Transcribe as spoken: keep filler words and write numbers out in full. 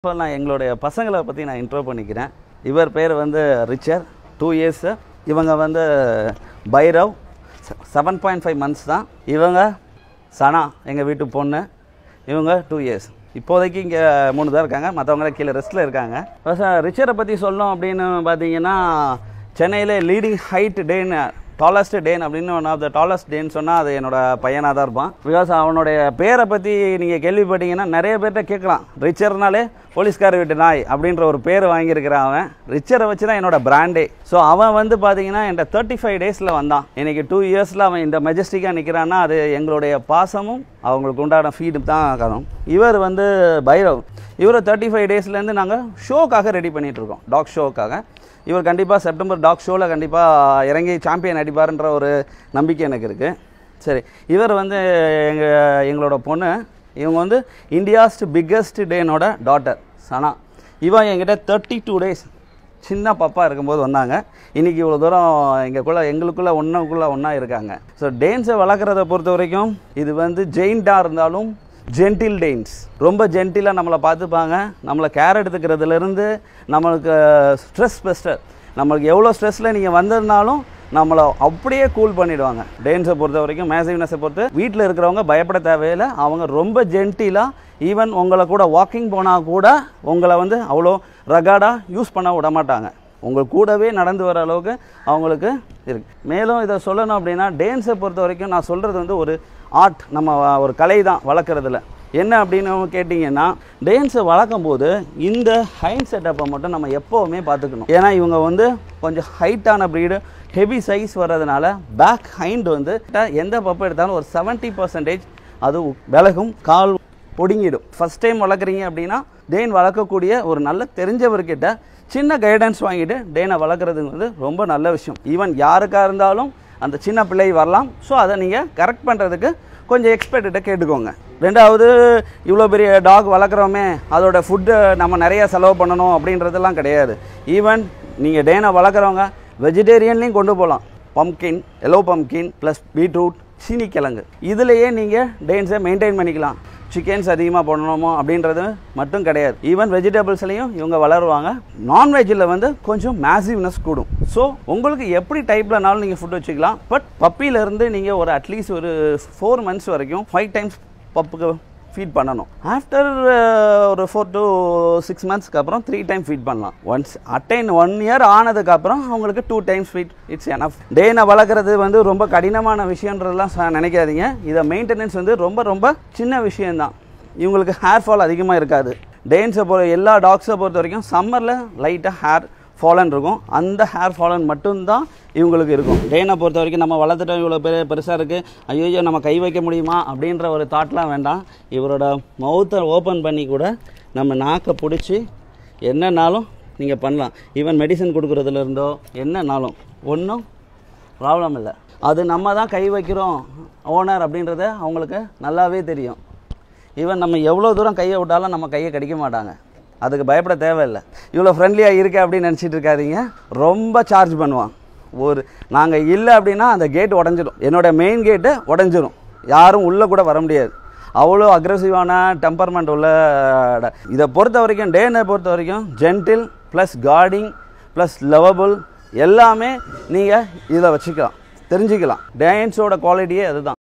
இப்போ நான் எங்களுடைய பசங்களை பற்றி நான் இன்ட்ரோ பண்ணிக்கிறேன். இவர் பேர் வந்து ரிச்சர், டூ இயர்ஸு. இவங்க வந்து Bhairav, seven point five months தான். இவங்க சனா, எங்கள் வீட்டு பொண்ணு. இவங்க டூ இயர்ஸ். இப்போதைக்கு இங்கே மூணு தான் இருக்காங்க, மற்றவங்கள கீழே ரெஸ்ட்டில் இருக்காங்க. ரிச்சரை பற்றி சொல்லணும் அப்படின்னு பார்த்தீங்கன்னா, சென்னையில் leading height Dane, tallest Dane அப்படின்னு ஒன் ஆஃப் த டாலஸ்ட் டேன்னு சொன்னால் அது என்னோடய பையனாக தான் இருப்பான். பிகாஸ் அவனுடைய பேரை பற்றி நீங்கள் கேள்விப்பட்டீங்கன்னா நிறைய பேர்கிட்ட கேட்கலாம். ரிச்சர்னாலே போலீஸ்கார வீட்டு நாய் அப்படின்ற ஒரு பேர் வாங்கியிருக்கிறான் அவன். ரிச்சரை வச்சு தான் என்னோட பிராண்டே. ஸோ அவன் வந்து பார்த்தீங்கன்னா என்கிட்ட தேர்ட்டி ஃபைவ் டேஸில் வந்தான். இன்றைக்கி டூ இயர்ஸில் அவன் இந்த மெஜஸ்டிக்காக நிற்கிறான்னா அது எங்களுடைய பாசமும் அவங்களுக்கு உண்டான ஃபீடு தான் காரணம். இவர் வந்து பைரவ். இவர் தேர்ட்டி ஃபைவ் டேஸ்லேருந்து நாங்கள் ஷோக்காக ரெடி பண்ணிகிட்ருக்கோம், டாக் ஷோக்காக. இவர் கண்டிப்பாக செப்டம்பர் டாக் ஷோவில் கண்டிப்பாக இறங்கி சாம்பியன் அடிப்பாருன்ற ஒரு நம்பிக்கை எனக்கு இருக்குது. சரி, இவர் வந்து எங்கள் எங்களோட பொண்ணு. இவங்க வந்து இந்தியாஸ் பிக்கஸ்ட் டேனோட டாட்டர் சனா. இவன் என்கிட்ட தேர்ட்டி டூ டேஸ் சின்ன பாப்பா இருக்கும்போது வந்தாங்க. இன்றைக்கி இவ்வளோ தூரம் எங்களுக்குள்ளே எங்களுக்குள்ளே ஒன்றுக்குள்ளே ஒன்றா இருக்காங்க. ஸோ டேன்ஸை வளர்க்குறத பொறுத்த வரைக்கும் இது வந்து ஜெயின்டாக இருந்தாலும் ஜென்டில் டேன்ஸ். ரொம்ப ஜென்டிலாக நம்மளை பார்த்துப்பாங்க. நம்மளை கேர் எடுத்துக்கிறதுலேருந்து நம்மளுக்கு ஸ்ட்ரெஸ் பெஸ்டர். நம்மளுக்கு எவ்வளோ ஸ்ட்ரெஸ்ஸில் நீங்கள் வந்திருந்தாலும் நம்மளை அப்படியே கூல் பண்ணிவிடுவாங்க. டேன்ஸை பொறுத்த வரைக்கும், மேசிவ்னஸை பொறுத்து வீட்டில் இருக்கிறவங்க பயப்பட தேவையில்லை. அவங்க ரொம்ப ஜென்டிலாக, ஈவன் உங்களை கூட வாக்கிங் போனால் கூட உங்களை வந்து அவ்வளோ ரகாடாக யூஸ் பண்ண விட மாட்டாங்க. உங்கள் கூடவே நடந்து வர அளவுக்கு அவங்களுக்கு இருக்குது. மேலும் இதை சொல்லணும் அப்படின்னா, டேன்ஸை பொறுத்த வரைக்கும் நான் சொல்கிறது வந்து ஒரு ஆர்ட், நம்ம ஒரு கலை தான் வளர்க்குறதுல. என்ன அப்படின்னு கேட்டிங்கன்னா, டேன்ஸை வளர்க்கும் போது இந்த ஹைண்ட் செட்டப்பை மட்டும் நம்ம எப்போவுமே பார்த்துக்கணும். ஏன்னா இவங்க வந்து கொஞ்சம் ஹைட்டான ப்ரீடு, ஹெவி சைஸ் வர்றதுனால பேக் ஹைண்ட் வந்து எந்த பப்பை எடுத்தாலும் ஒரு செவன்ட்டி பர்சன்டேஜ் அது விலகும், கால் பொடுங்கிடும். ஃபஸ்ட் டைம் வளர்க்குறீங்க அப்படின்னா டேன் வளர்க்கக்கூடிய ஒரு நல்ல தெரிஞ்சவர்கிட்ட சின்ன கைடன்ஸ் வாங்கிட்டு டேனை வளர்க்குறது வந்து ரொம்ப நல்ல விஷயம். ஈவன் யாருக்காக இருந்தாலும் அந்த சின்ன பிள்ளை வரலாம். ஸோ அதை நீங்கள் கரெக்ட் பண்ணுறதுக்கு கொஞ்சம் எக்ஸ்பர்ட்டிட்ட கேட்டுக்கோங்க. ரெண்டாவது, இவ்வளோ பெரிய டாக் வளர்க்குறோமே அதோட ஃபுட்டு நம்ம நிறையா செலவு பண்ணணும் அப்படின்றதெல்லாம் கிடையாது. ஈவன் நீங்கள் டேனை வளர்க்குறவங்க வெஜிடேரியன்லேயும் கொண்டு போகலாம். Pumpkin, yellow pumpkin plus beetroot, சீனிக்கிழங்கு, இதிலையே நீங்கள் டேன்ஸை மெயின்டைன் பண்ணிக்கலாம். சிக்கன்ஸ் அதிகமாக பண்ணணுமோ அப்படின்றது மட்டும் கிடையாது. ஈவன் வெஜிடபிள்ஸ்லையும் இவங்க வளருவாங்க. நான்வெஜ்ஜில் வந்து கொஞ்சம் மேசிவ்னஸ் கூடும். ஸோ உங்களுக்கு எப்படி டைப்லனாலும் நீங்கள் ஃபுட் வச்சுக்கலாம். பட் பப்பியிலேருந்து நீங்கள் ஒரு அட்லீஸ்ட் ஒரு ஃபோர் மந்த்ஸ் வரைக்கும் ஃபைவ் டைம்ஸ் பப்புக்கு ஃபீட் பண்ணணும். ஆஃப்டர் ஒரு ஃபோர் டு சிக்ஸ் மந்த்ஸ்க்கு அப்புறம் த்ரீ டைம் ஃபீட் பண்ணலாம். ஒன்ஸ் அட்டைன் ஒன் இயர் ஆனதுக்கப்புறம் அவங்களுக்கு two times feed it's enough. டேனை வளர்க்குறது வந்து ரொம்ப கடினமான விஷயன்றதெல்லாம் நினைக்காதீங்க. இதை மெயின்டெனன்ஸ் வந்து ரொம்ப ரொம்ப சின்ன விஷயந்தான். இவங்களுக்கு ஹேர் ஃபால் அதிகமாக இருக்காது. டேன்ஸை பொறுத்த எல்லா டாக்ஸை பொறுத்த வரைக்கும் சம்மரில் லைட்டாக ஹேர் ஃபாலன் இருக்கும். அந்த ஹேர் ஃபாலன் மட்டும்தான் இவங்களுக்கு இருக்கும். டேனை பொறுத்த வரைக்கும் நம்ம வளர்த்துட்டோம், இவ்வளோ பெரிய பெருசாக இருக்குது, ஐயோ நம்ம கை வைக்க முடியுமா அப்படின்ற ஒரு தாட்லாம் வேண்டாம். இவரோட மவுத்தை ஓப்பன் பண்ணி கூட நம்ம நாக்கை பிடிச்சி என்னன்னாலும் நீங்கள் பண்ணலாம். ஈவன் மெடிசன் கொடுக்குறதுலேருந்தோ என்னன்னாலும் ஒன்றும் ப்ராப்ளம் இல்லை. அது நம்ம தான் கை வைக்கிறோம் ஓனர் அப்படின்றத அவங்களுக்கு நல்லாவே தெரியும். ஈவன் நம்ம எவ்வளோ தூரம் கையை விட்டாலும் நம்ம கையை கடிக்க மாட்டாங்க. அதுக்கு பயப்பட தேவையில்லை. இவ்வளோ ஃப்ரெண்ட்லியாக இருக்கே அப்படின்னு நினச்சிட்டு இருக்காதீங்க. ரொம்ப சார்ஜ் பண்ணுவான். ஒரு நாங்கள் இல்லை அப்படின்னா அந்த கேட்டு உடஞ்சிடும். என்னோடய மெயின் கேட்டு உடஞ்சிரும். யாரும் உள்ளே கூட வர முடியாது. அவ்வளோ அக்ரெசிவான டெம்பர்மெண்ட் உள்ள. இதை பொறுத்த வரைக்கும், டேனை பொறுத்த வரைக்கும் gentle plus guarding plus lovable எல்லாமே நீங்கள் இதில் வச்சுக்கலாம், தெரிஞ்சுக்கலாம். டேன்ஸோட குவாலிட்டியே அதுதான்.